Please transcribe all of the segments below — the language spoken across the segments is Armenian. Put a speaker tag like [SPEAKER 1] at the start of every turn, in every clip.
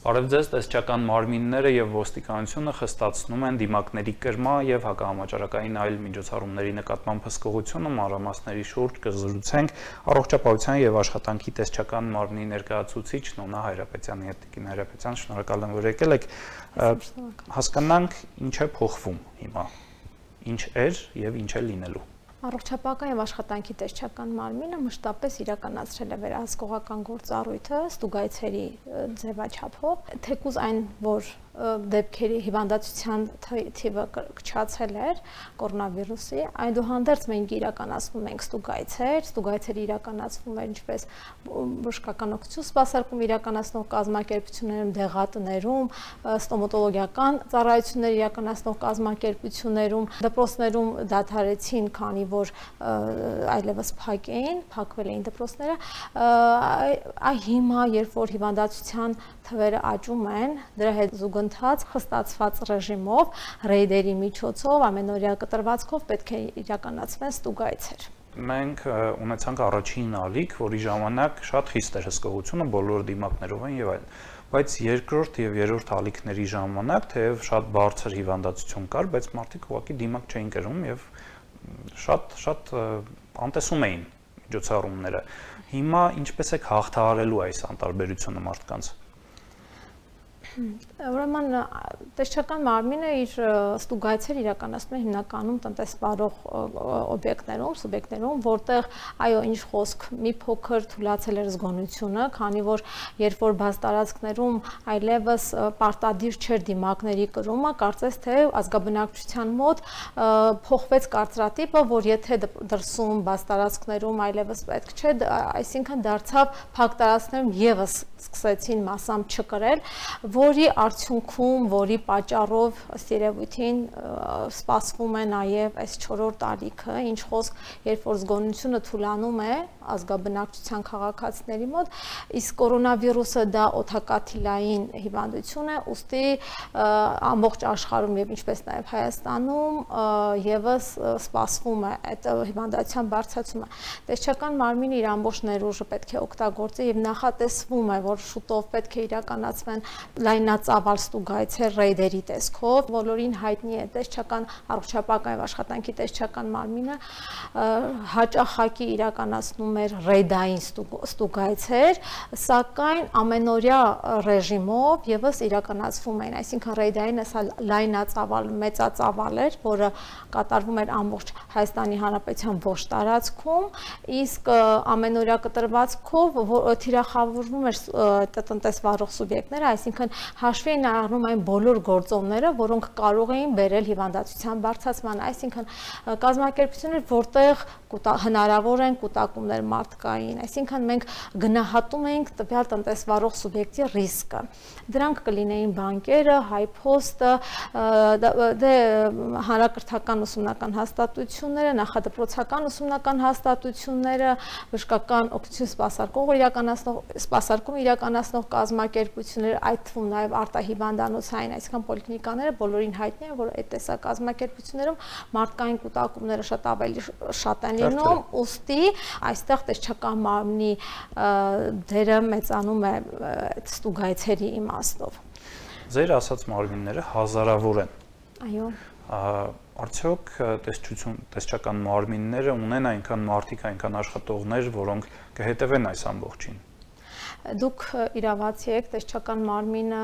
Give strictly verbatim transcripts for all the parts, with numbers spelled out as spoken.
[SPEAKER 1] Բարև ձեզ, տեսչական մարմինները եւ ոստիկանությունը խստացնում են դիմակների կրմա եւ հակահամաճարակային այլ միջոցառումների նկատմամբ հսկողությունը մանրամասների շուրջ կզրուցենք առողջապահության եւ աշխատանքի տեսչական մարմնի ներկայացուցիչ Նոնա Հայրապետյանի հետ։ Տիկին Հայրապետյան, շնորհակալ եմ, որ եկել եք։ Հասկանանք ինչ է փոխվում հիմա, ինչ էր եւ ինչ է լինելու։
[SPEAKER 2] Առողջապահական եւ աշխատանքի տեսչական մարմինը մշտապես իրականացրել է վերահսկողական գործառույթը ստուգայցերի ձևաչափով, թեկուզ այն, որ դեպքերի հիվանդացության թիվը կչացել էր կորոնավիրուսի, այդուհանդերձ մենք իրականացնում ենք ստուգայցեր, ստուգայցերը իրականացվում են ինչպես բժշկական օգնություն սպասարկում իրականացնող կազմակերպություններում, դեղատներում, ստոմատոլոգիական ծառայություններ իրականացնող կազմակերպություններում, դպրոցներում դադարեցին, քանի որ այլևս փակ էին, փակվել էին դպրոցները, այ հիմա, երբ որ հիվանդացության թվերը աճում են, դրա հետ զուգընթաց խստացված ռեժիմով, ռեյդերի միջոցով, ամենօրյա կտրվածքով պետք է իրականացվեն ստուգայցեր։
[SPEAKER 1] Մենք ունեցանք առաջին ալիք, որի ժամանակ շատ խիստ էր հսկողությունը, բոլոր դիմակներով են եւ այլն, բայց երկրորդ եւ երրորդ ալիքների ժամանակ, թեև շատ բարձր հիվանդացություն կար, բայց մարդիկ ուղղակի դիմակ չէին կրում եւ շատ շատ անտեսում էին միջոցառումները։ Հիմա ինչպես եք հաղթահարելու այս անտարբերությունը մարդկանց։
[SPEAKER 2] Ուրեմն տեսչական մարմինը իր ստուգայցեր իրականացնում է հիմնականում տնտեսվարող օբյեկտներում, սուբյեկտներում, որտեղ այո, ինչ խոսք, մի փոքր թուլացել էր զգոնությունը, քանի որ երբ որ բաց տարածքներում այլևս պարտադիր չէր դիմակների կրումը, կարծես թե ազգաբնակչության մոտ փոխվեց կարծրատիպը, որ եթե դրսում բաց տարածքներում այլևս պետք չէ, այսինքն դարձավ փակ տարածքներում եւս սկսեցին մասամբ չկրել, որի արդյունքում, որի պատճառով ըստ երևույթին սպասվում է նաև այս չորրորդ ալիքը, ինչ խոսք, երբ որ զգոնությունը թուլանում է ազգաբնակչության քաղաքացիների մոտ, իսկ կորոնավիրուսը դա օդակաթիլային հիվանդություն է, ուստի ամբողջ աշխարհում եւ ինչպես նաև Հայաստանում եւս սպասվում է այդ հիվանդության բարձրացումը։ Տեսչական մարմինը իր ամբողջ ներուժը պետք է օգտագործի եւ նախատեսվում է, որ շուտով պետք է իրականացվեն լայնածավալ ստուգայցեր ռեյդերի տեսքով, բոլորին հայտնի է տեսչական առողջապահական եւ աշխատանքի տեսչական մարմինը հաճախակի իրականացնում էր ռեյդային ստուգայցեր, սակայն ամենօրյա ռեժիմով եւս իրականացվում էին, այսինքն ռեյդայինը սա լայնածավալ, մեծածավալ էր, որը կատարվում էր ամբողջ Հայաստանի Հանրապետության ողջ տարածքում, իսկ ամենօրյա կտրվածքով թիրախավորվում էր տնտեսվարող սուբյեկտները, այսինքն հաշվի էին առնում այն բոլոր գործոնները, որոնք կարող էին բերել հիվանդացության բարձրացման, այսինքն կազմակերպություններ, որտեղ հնարավոր են կուտակումներ մարդկային, այսինքն մենք գնահատում ենք տվյալ տնտեսվարող սուբյեկտի ռիսկը։ Դրանք կլինեին բանկերը, հայփոստը, դե հանրակրթական ուսումնական հաստատությունները, նախադպրոցական ուսումնական հաստատությունները, բժշկական օգնություն սպասարկող իրականացնող սպասարկում իրականացնող կազմակերպությունները, այդ թվում նաև արտահիվանդանոցային, այսինքն պոլիկլինիկաները բոլորին հայտնի է, որ այդ տեսակ կազմակերպություններում մարդկային կուտակումները շատ ավելի շատ են լինում, ուստի այստեղ տեսչական մարմնի դերը մեծանում է ստուգայցերի իմաստով։
[SPEAKER 1] Ձեր ասած մարմինները հազարավոր են։
[SPEAKER 2] Այո։
[SPEAKER 1] Արդյոք տեսչություն, տեսչական մարմինները ունեն այնքան մարդիկ, այնքան աշխատողներ, որոնք կհետևեն այս ամբողջին։
[SPEAKER 2] Դուք իրավացի եք, տեսչական մարմինը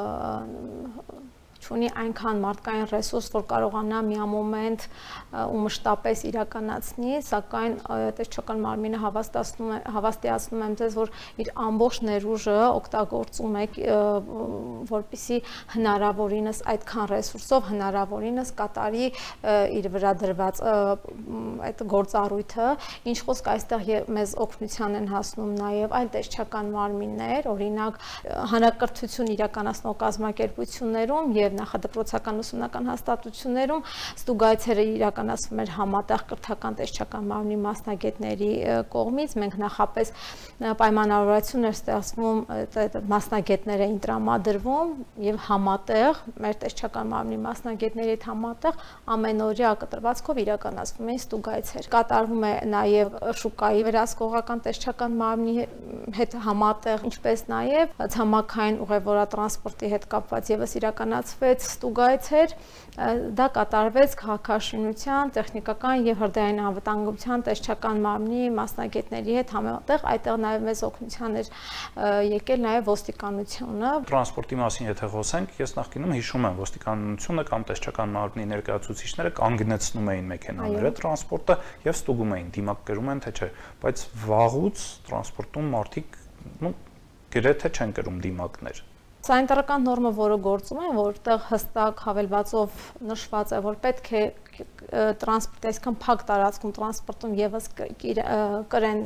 [SPEAKER 2] չունի այնքան մարդկային ռեսուրս, որ կարողանա միամոմենտ ու մշտապես իրականացնի, սակայն տեսչական մարմինը հավաստիացնում եմ ձեզ, որ իր ամբողջ ներուժը օգտագործում է, որպեսզի հնարավորինս այդքան ռեսուրսով հնարավորինս կատարի իր վրա դրված այդ գործառույթը, ինչ խոսք այստեղ մեզ օգնության են հասնում նաև այլ տեսչական մարմիններ, օրինակ հանրակրթություն իրականացնող կազմակերպություններում եւ նախադպրոցական ուսումնական հաստատություններում, ստուգայցերը իրականացվում էր համատեղ կրթական տեսչական մարմնի մասնագետների կողմից, մենք նախապես պայմանավորվածություն էր ստեղծվում, մասնագետներ էին տրամադրվում եւ համատեղ մեր տեսչական մարմնի մասնագետների հետ համատեղ ամենօրյա կտրվածքով իրականացվում էին ստուգայցեր։ Կատարվում է նաեւ շուկայի վերահսկողական տեսչական մարմնի հետ համատեղ, ինչպես նաեւ ցամաքային ուղևորատրանսպորտի հետ կապված եւս իրականացվեց ստուգայցեր, դա կատարվեց քաղաքաշինության, տեխնիկական եւ հրդեհային անվտանգության տեսչական մարմնի մասնագետների հետ համատեղ, այդտեղ նաեւ մեզ օգնության էր եկել նաեւ ոստիկանությունը։
[SPEAKER 1] Տրանսպորտի մասին եթե խոսենք, ես նախկինում հիշում եմ ոստիկանությունը կամ տեսչական մարմնի ներկայացուցիչները կանգնեցնում էին մեքենաները տրանսպորտը եւ ստուգում էին, դիմակ կրում են թե չէ, բայց վաղուց տրանսպորտում մարդիկ նո գրեթե չեն կրում դիմակներ։
[SPEAKER 2] Սանիտարական նորմը, որը գործում է, որտեղ հստակ հավելվածով նշված է, որ պետք է տրանսպորտ, այսքան փակ տարածքում տրանսպորտում եւս կրեն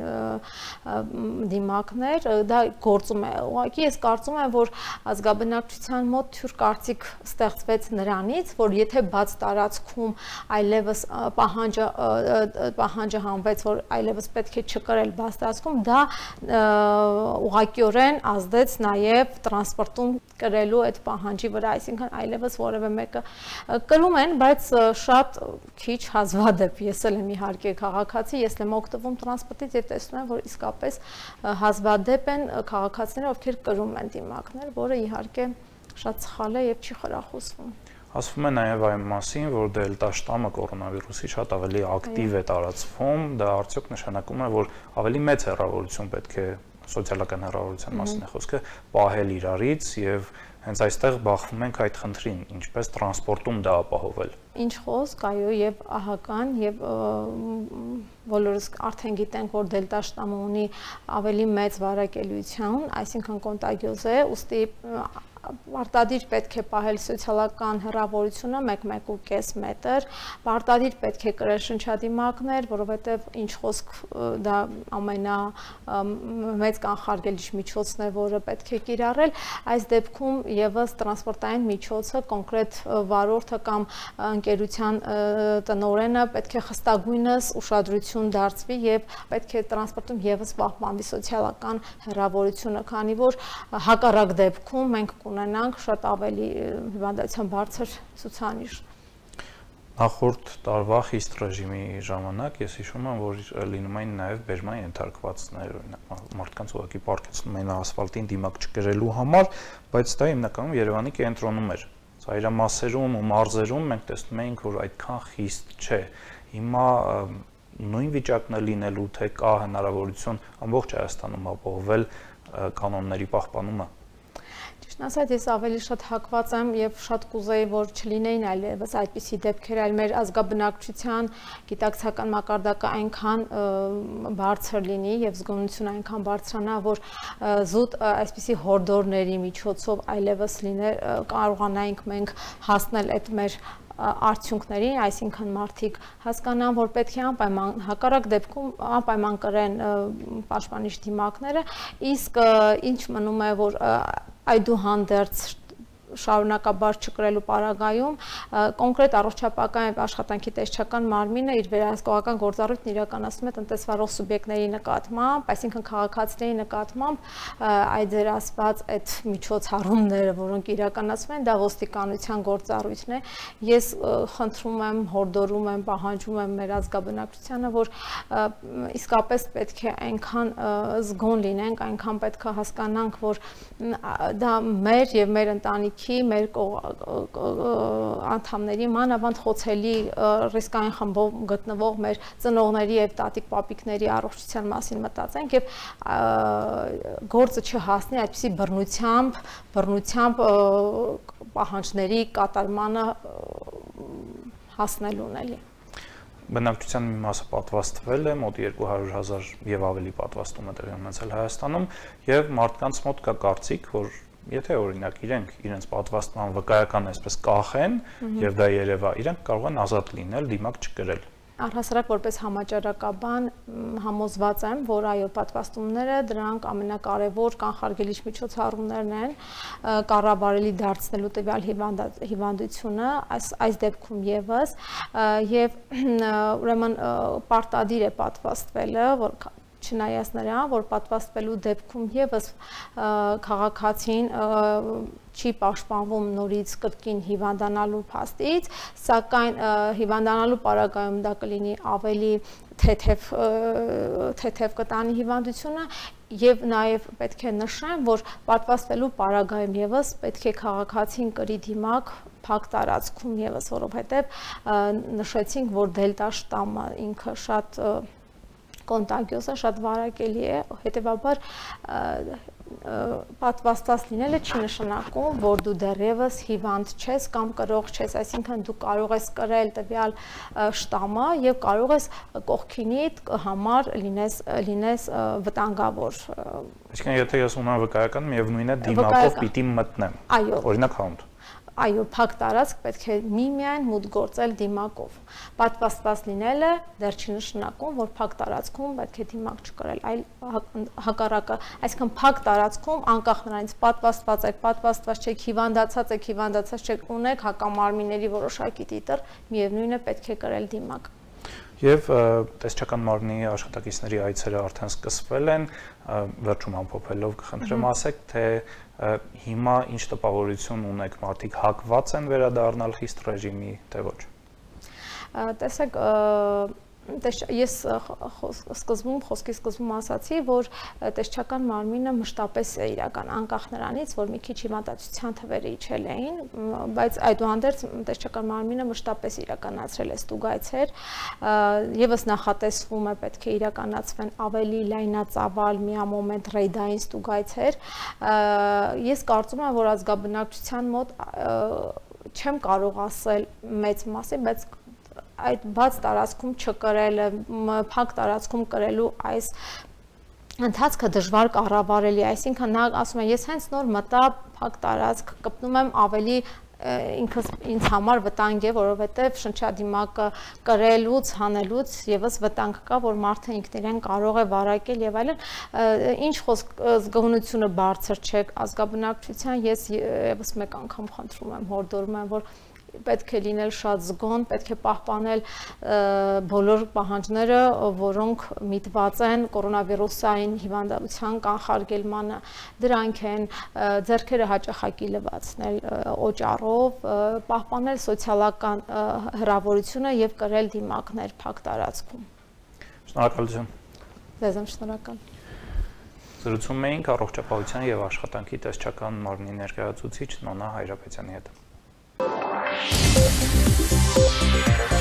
[SPEAKER 2] դիմակներ, դա գործում է։ Ուղղակի ես կարծում եմ, որ ազգաբնակչության մոտ թյուր կարծիք ստեղծվեց նրանից, որ եթե բաց տարածքում այլևս պահանջը պահանջը հանվեց, որ այլևս պետք է չկրել բաց տարածքում, դա ուղղակիորեն ազդեց նաեւ տրանսպորտում կրելու այդ պահանջի վրա, այսինքն այլևս որևէ մեկը կրում են, բայց շատ քիչ հազվադեպ, ես էլ եմ իհարկե քաղաքացի, ես եմ օգտվում տրանսպորտից եւ տեսնում եմ, որ իսկապես հազվադեպ են քաղաքացիները, ովքեր կրում են դիմակներ, որը իհարկե շատ սխալ է եւ չի խրախուսվում։
[SPEAKER 1] Ասվում է նաեւ այն մասին, որ դելտա շտամը կորոնավիրուսի շատ ավելի ակտիվ է տարածվում, դա արդյոք նշանակում է, որ ավելի մեծ հեռավորություն պետք է սոցիալական հեռավորության մասին է խոսքը, պահել իրարից եւ հենց այստեղ բախվում ենք այդ խնդրին, ինչպես տրանսպորտում դա ապահովել։
[SPEAKER 2] Ինչ խոսք, այո, եւ ահական եւ բոլորս արդեն գիտենք, որ դելտա շտամը ունի ավելի մեծ վարակելիություն, այսինքն կոնտագիոզ է, ուստի պարտադիր պետք է պահել սոցիալական հեռավորությունը մեկ մեկ ու կես մետր, պարտադիր պետք է կրել շնչադիմակներ, որովհետև ինչ խոսք դա ամենա մեծ կանխարգելիչ միջոցն է, որը պետք է կիրառել, այս դեպքում եւս տրանսպորտային միջոցը կոնկրետ վարորդը կամ ընկերության տնօրենը պետք է խստագույնս ուշադրություն դարձվի եւ պետք է տրանսպորտում եւս պահպանվի սոցիալական հեռավորությունը, քանի որ հակառակ դեպքում մենք ունենանք շատ ավելի հիվանդության բարձր ցուցանիշ։
[SPEAKER 1] Նախորդ տարվա խիստ ռեժիմի ժամանակ ես հիշում եմ, որ լինում էին նաև բերման ենթարկվածներ, մարդկանց ուղղակի պառկեցնում էին ասֆալտին դիմակ չկրելու համար, բայց դա հիմնականում Երևանի կենտրոնում էր։ Ծայրամասերում ու մարզերում մենք տեսնում էինք, որ այդքան խիստ չէ։ Հիմա նույն վիճակն է լինելու, թե կա հնարավորություն ամբողջ Հայաստանում ապահովել կանոնների պահպանումը։
[SPEAKER 2] Ասած ես ավելի շատ հակված եմ եւ շատ կուզեի, որ չլինեին այլևս այդպիսի դեպքեր, այլ մեր ազգաբնակչության գիտակցական մակարդակը այնքան բարձր լինի եւ զգոնությունը այնքան բարձրանա, որ զուտ այսպիսի հորդորների միջոցով այլևս լիներ, կարողանայինք մենք հասնել այդ մեր արդյունքներին, այսինքն մարդիկ հասկանան, որ պետք է անպայման հակառակ դեպքում անպայման կրեն պաշտպանիչ դիմակները, իսկ ինչ մնում է, որ այդուհանդերձ շարունակաբար չկրելու պարագայում կոնկրետ առողջապահական եւ աշխատանքի տեսչական մարմինը իր վերահսկողական գործառույթն իրականացնում է տնտեսվարող սուբյեկտների նկատմամբ, այսինքն քաղաքացիների նկատմամբ այդ ձեր ասված այդ միջոցառումները, որոնք իրականացվում են, դա ոստիկանության գործառույթն է։ Ես խնդրում եմ, հորդորում եմ, պահանջում եմ մեր ազգաբնակչությանը, որ իսկապես պետք է այնքան զգոն լինենք, այնքան պետք է հասկանանք, որ դա մեր եւ մեր ընտանիքի մեր անդամների մանավանդ խոցելի ռիսկային խմբով գտնվող մեր ծնողների եւ տատիկ պապիկների առողջության մասին մտածենք եւ գործը չհասնի այդպիսի բռնությամբ, բռնությամբ պահանջների կատարմանը հասնելուն էլի։
[SPEAKER 1] Բնակչության մի մասը պատվաստվել է, մոտ երկու հարյուր հազար եւ ավելի պատվաստում է տեղի ունեցել Հայաստանում եւ մարդկանց մոտ կա կարծիք, որ եթե օրինակ իրենք իրենց պատվաստման վկայական այսպես կախեն եւ դա երևա, իրենք կարող են ազատ լինել, դիմակ չկրել։
[SPEAKER 2] Առհասարակ որպես համաճարակաբան համոզված եմ, որ այո, պատվաստումները դրանք ամենակարևոր կանխարգելիչ միջոցառումներն են կառավարելի դարձնելու տվյալ հիվանդությունը, այս այս դեպքում եւս եւ ուրեմն պարտադիր է պատվաստվելը, որ չնայած նրան, որ պատվաստվելու դեպքում եւս քաղաքացին չի պաշտպանվում նորից կրկին հիվանդանալու փաստից, սակայն հիվանդանալու պարագայում դա կլինի ավելի թեթև թեթև կտանի հիվանդությունը եւ նաեւ պետք է նշեմ, որ պատվաստվելու պարագայում եւս պետք է քաղաքացին կրի դիմակ փակ տարածքում եւս, որովհետեւ նշեցինք, որ դելտա շտամը ինքը շատ կոնտագիոզ է, շատ վարակելի է, հետևաբար պատվաստված լինելը չի նշանակում, որ դու դեռևս հիվանդ չես կամ կրող չես, այսինքն դու կարող ես կրել տվյալ շտամը եւ կարող ես կողքինիդ համար լինես լինես վտանգավոր։
[SPEAKER 1] Այսինքն եթե ես ունեմ վկայական, միևնույն է դիմակով պիտի մտնեմ։ Օրինակ հаунд։
[SPEAKER 2] Այո, փակ տարածք պետք է միմիայն մուտք գործել դիմակով։ Պատվաստված լինելը դեռ չի նշանակում, որ փակ տարածքում պետք է դիմակ չկրել, այլ հակառակը, այսինքն փակ տարածքում անկախ նրանից պատվաստված եք, պատվաստված չեք, հիվանդացած եք, հիվանդացած չեք, ունեք հակամարմինների որոշակի տիտր, միևնույնն է պետք է կրել դիմակ։
[SPEAKER 1] Եվ տեսչական մարմնի աշխատակիցների այցերը արդեն սկսվել են, վերջում ամփոփելով կխնդրեմ ասեք, թե հիմա ինչ տպավորություն ունեք, մարդիկ հակված են վերադառնալ խիստ ռեժիմի, թե ոչ։
[SPEAKER 2] Տեսեք, ես սկզբում խոսքի սկզբում ասացի, որ տեսչական մարմինը մշտապես է իրական, անկախ նրանից, որ մի քիչ հիվանդացության թվերը իջել էին, բայց այդուհանդերձ տեսչական մարմինը մշտապես իրականացրել է ստուգայցեր, եւս նախատեսվում է պետք է իրականացվեն ավելի լայնածավալ միամոմենտ ռեյդային ստուգայցեր։ Ես կարծում եմ, որ ազգաբնակչության մոտ չեմ կարող ասել մեծ մասի, բայց այդ բաց տարածքում չկրելը, փակ տարածքում կրելու այս ընթացքը դժվար կառավարելի, այսինքն նա ասում է, ես հենց նոր մտա փակ տարածք, կպնում եմ ավելի ինքս ինձ համար վտանգ է, որովհետև շնչադիմակը կրելուց, հանելուց եւս վտանգ կա, որ մարդը ինքն իրեն կարող է վարակել եւ այլն, ինչ խոսք զգոնությունը բարձր չէ, ազգաբնակչության ես եւս մեկ անգամ խնդրում եմ, հորդորում եմ, որ պետք է լինել շատ զգոն, պետք է պահպանել բոլոր պահանջները, որոնք միտված են կորոնավիրուսային հիվանդության կանխարգելմանը, դրանք են ձեռքերը հաճախակի լվացնել օճառով, պահպանել սոցիալական հրավորությունը եւ կրել դիմակներ փակ տարածքում։
[SPEAKER 1] Շնորհակալություն։
[SPEAKER 2] Ձեզ եմ շնորհակալ։
[SPEAKER 1] Զրուցում էինք առողջապահության եւ աշխատանքի տեսչական մարմնի ներկայացուցիչ Նոնա Հայրապետյանի հետ։ Thank you.